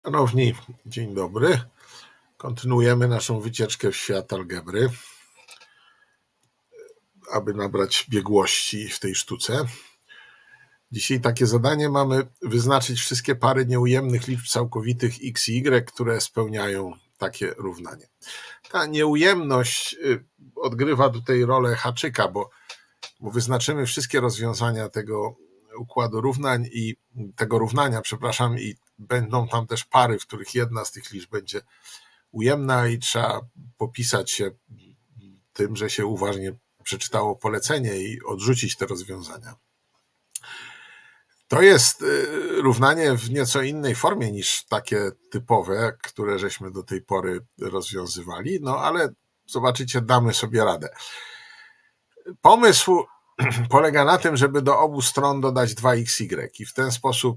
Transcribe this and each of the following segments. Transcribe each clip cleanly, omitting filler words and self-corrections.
Szanowni, dzień dobry. Kontynuujemy naszą wycieczkę w świat algebry, aby nabrać biegłości w tej sztuce. Dzisiaj takie zadanie mamy wyznaczyć wszystkie pary nieujemnych liczb całkowitych x i y, które spełniają takie równanie. Ta nieujemność odgrywa tutaj rolę haczyka, bo wyznaczymy wszystkie rozwiązania tego układu równań i tego równania, i będą tam też pary, w których jedna z tych liczb będzie ujemna i trzeba popisać się tym, że się uważnie przeczytało polecenie i odrzucić te rozwiązania. To jest równanie w nieco innej formie niż takie typowe, które żeśmy do tej pory rozwiązywali, no ale zobaczycie, damy sobie radę. Pomysł polega na tym, żeby do obu stron dodać 2xy i w ten sposób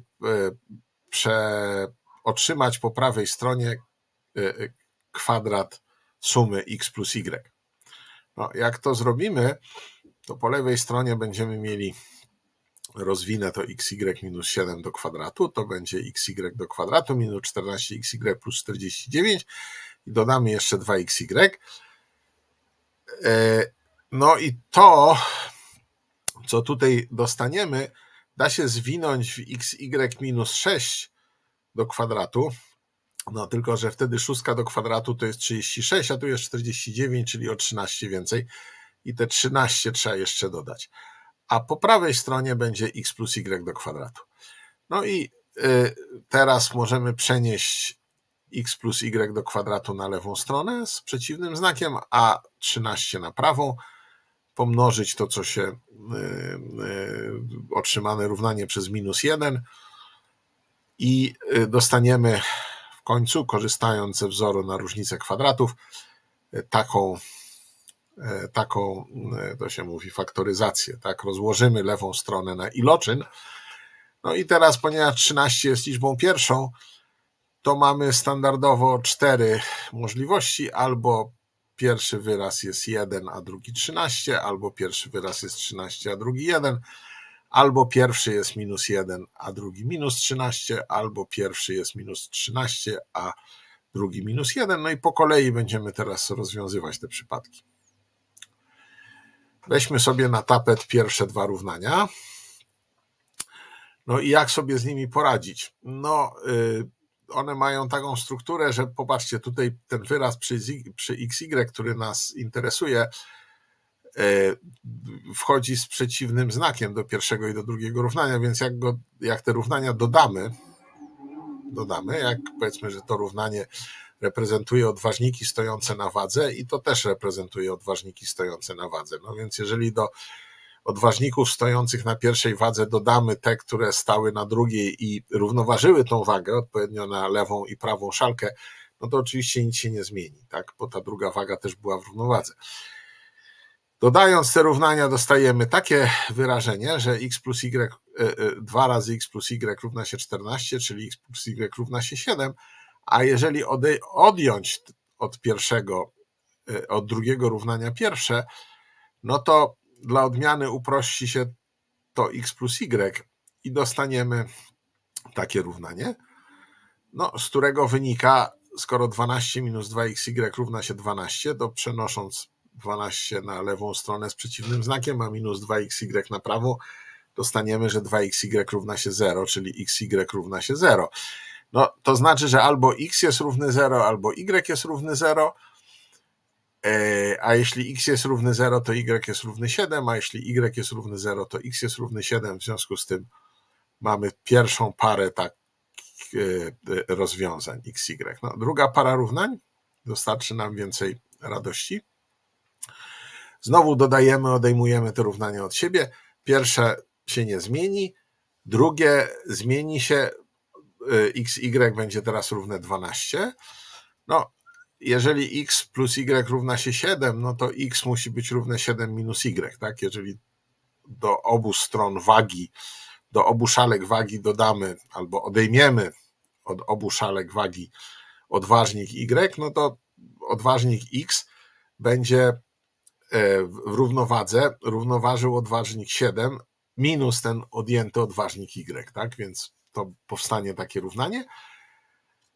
otrzymać po prawej stronie kwadrat sumy x plus y. No, jak to zrobimy, to po lewej stronie będziemy mieli, rozwinę to xy minus 7 do kwadratu, to będzie xy do kwadratu minus 14xy plus 49 i dodamy jeszcze 2xy. No i to, co tutaj dostaniemy, da się zwinąć w xy minus 6 do kwadratu, no tylko że wtedy 6 do kwadratu to jest 36, a tu jest 49, czyli o 13 więcej i te 13 trzeba jeszcze dodać. A po prawej stronie będzie x plus y do kwadratu. No i teraz możemy przenieść x plus y do kwadratu na lewą stronę z przeciwnym znakiem, a 13 na prawą, pomnożyć to, co się otrzymane równanie przez minus 1 i dostaniemy w końcu, korzystając ze wzoru na różnicę kwadratów, taką, to się mówi, faktoryzację. Tak? Rozłożymy lewą stronę na iloczyn. No i teraz, ponieważ 13 jest liczbą pierwszą, to mamy standardowo 4 możliwości, albo pierwszy wyraz jest 1, a drugi 13, albo pierwszy wyraz jest 13, a drugi 1, albo pierwszy jest minus 1, a drugi minus 13, albo pierwszy jest minus 13, a drugi minus 1. No i po kolei będziemy teraz rozwiązywać te przypadki. Weźmy sobie na tapet pierwsze dwa równania. No i jak sobie z nimi poradzić? No, one mają taką strukturę, że popatrzcie, tutaj ten wyraz przy xy, który nas interesuje, wchodzi z przeciwnym znakiem do pierwszego i do drugiego równania, więc jak te równania dodamy, jak powiedzmy, że to równanie reprezentuje odważniki stojące na wadze i to też reprezentuje odważniki stojące na wadze. No więc jeżeli do odważników stojących na pierwszej wadze dodamy te, które stały na drugiej i równoważyły tą wagę odpowiednio na lewą i prawą szalkę, no to oczywiście nic się nie zmieni, tak? Bo ta druga waga też była w równowadze. Dodając te równania dostajemy takie wyrażenie, że x plus y, 2 razy x plus y równa się 14, czyli x plus y równa się 7, a jeżeli odjąć od drugiego równania pierwsze, no to dla odmiany uprości się to x plus y i dostaniemy takie równanie, no, z którego wynika, skoro 12 minus 2xy równa się 12, to przenosząc 12 na lewą stronę z przeciwnym znakiem, a minus 2xy na prawą, dostaniemy, że 2xy równa się 0, czyli xy równa się 0. No, to znaczy, że albo x jest równy 0, albo y jest równy 0, a jeśli x jest równy 0, to y jest równy 7, a jeśli y jest równy 0, to x jest równy 7. W związku z tym mamy pierwszą parę rozwiązań xy. No, druga para równań dostarczy nam więcej radości. Znowu dodajemy, odejmujemy te równania od siebie. Pierwsze się nie zmieni, drugie zmieni się, xy będzie teraz równe 12. No, jeżeli x plus y równa się 7, no to x musi być równe 7 minus y, tak? Jeżeli do obu stron wagi, do obu szalek wagi dodamy albo odejmiemy od obu szalek wagi odważnik y, no to odważnik x będzie w równowadze równoważył odważnik 7 minus ten odjęty odważnik y, tak? Więc to powstanie takie równanie.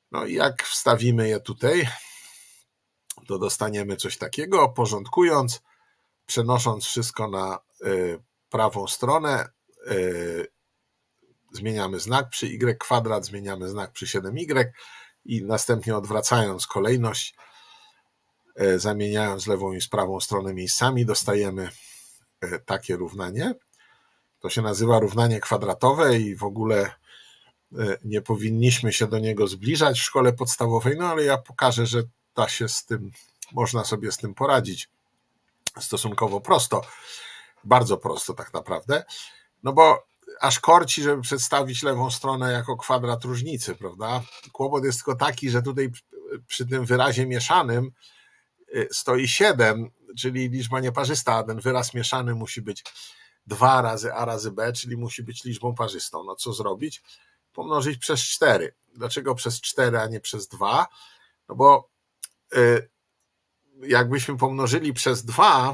No i jak wstawimy je tutaj, to dostaniemy coś takiego, porządkując, przenosząc wszystko na prawą stronę, zmieniamy znak przy y², zmieniamy znak przy 7y i następnie odwracając kolejność, zamieniając lewą i prawą stronę miejscami, dostajemy takie równanie. To się nazywa równanie kwadratowe i w ogóle nie powinniśmy się do niego zbliżać w szkole podstawowej, no ale ja pokażę, że da się z tym, można sobie z tym poradzić stosunkowo prosto, bardzo prosto tak naprawdę, no bo aż korci, żeby przedstawić lewą stronę jako kwadrat różnicy, prawda? Kłopot jest tylko taki, że tutaj przy tym wyrazie mieszanym stoi 7, czyli liczba nieparzysta, a ten wyraz mieszany musi być 2 razy a razy b, czyli musi być liczbą parzystą. No co zrobić? Pomnożyć przez 4. Dlaczego przez 4, a nie przez 2? No bo jakbyśmy pomnożyli przez 2,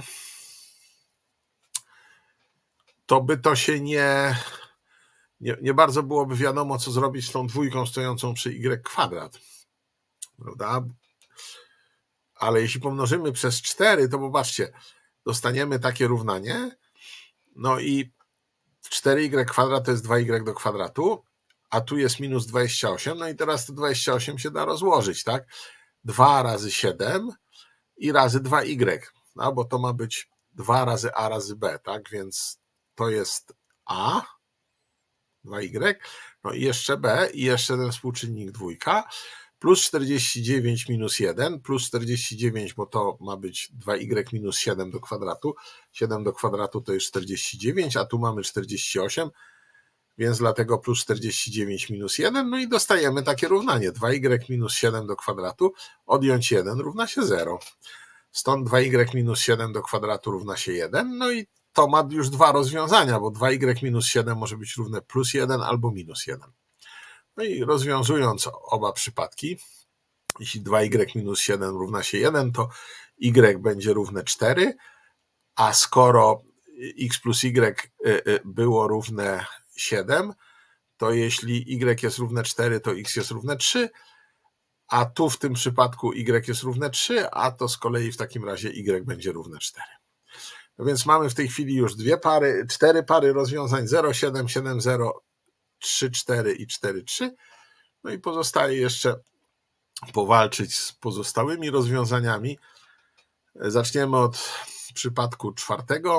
to by to się nie bardzo byłoby wiadomo, co zrobić z tą dwójką stojącą przy y², prawda? Ale jeśli pomnożymy przez 4, to popatrzcie, dostaniemy takie równanie, no i 4y² to jest 2y do kwadratu, a tu jest minus 28, no i teraz to 28 się da rozłożyć, tak? 2 razy 7 i razy 2y, no bo to ma być 2 razy a razy b, tak? Więc to jest a, 2y, no i jeszcze b i jeszcze ten współczynnik dwójka, plus 49 minus 1, plus 49, bo to ma być 2y minus 7 do kwadratu. 7 do kwadratu to jest 49, a tu mamy 48, więc dlatego plus 49 minus 1, no i dostajemy takie równanie. 2y minus 7 do kwadratu, odjąć 1 równa się 0. Stąd 2y minus 7 do kwadratu równa się 1, no i to ma już dwa rozwiązania, bo 2y minus 7 może być równe plus 1 albo minus 1. No i rozwiązując oba przypadki, jeśli 2y minus 7 równa się 1, to y będzie równe 4, a skoro x plus y było równe 7, to jeśli y jest równe 4, to x jest równe 3, a tu w tym przypadku y jest równe 3, a to z kolei w takim razie y będzie równe 4. No więc mamy w tej chwili już 4 pary rozwiązań 0, 7, 7, 0, 3, 4 i 4, 3. No i pozostaje jeszcze powalczyć z pozostałymi rozwiązaniami. Zaczniemy od przypadku czwartego.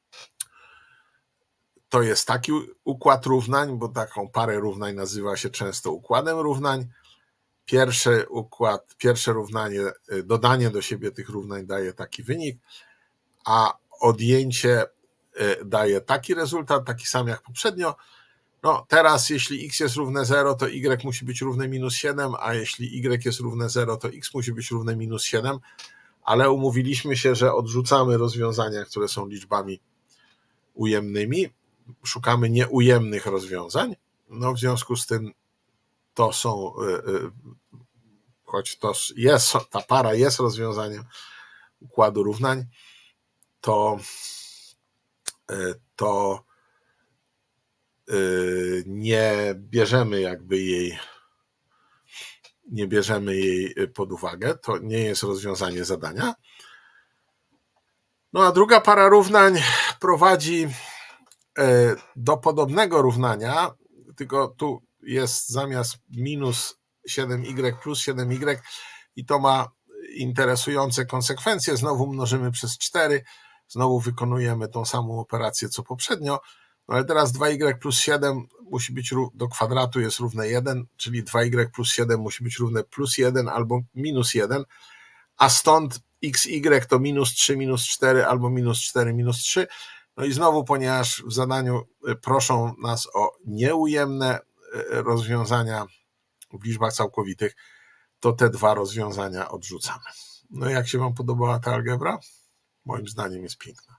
To jest taki układ równań, bo taką parę równań nazywa się często układem równań. Pierwsze równanie, dodanie do siebie tych równań daje taki wynik, a odjęcie daje taki rezultat, taki sam jak poprzednio. No teraz jeśli x jest równe 0, to y musi być równe minus 7, a jeśli y jest równe 0, to x musi być równe minus 7, ale umówiliśmy się, że odrzucamy rozwiązania, które są liczbami ujemnymi, szukamy nieujemnych rozwiązań, no w związku z tym to są, choć to jest, ta para jest rozwiązaniem układu równań, to nie bierzemy jej pod uwagę, to nie jest rozwiązanie zadania. No a druga para równań prowadzi do podobnego równania, tylko tu jest zamiast minus 7y plus 7y i to ma interesujące konsekwencje. Znowu mnożymy przez 4, znowu wykonujemy tą samą operację co poprzednio, no ale teraz 2y plus 7 musi być do kwadratu jest równe 1, czyli 2y plus 7 musi być równe plus 1 albo minus 1, a stąd xy to minus 3, minus 4 albo minus 4, minus 3. No i znowu, ponieważ w zadaniu proszą nas o nieujemne rozwiązania w liczbach całkowitych, to te dwa rozwiązania odrzucamy. No i jak się wam podobała ta algebra? Moim zdaniem jest piękna.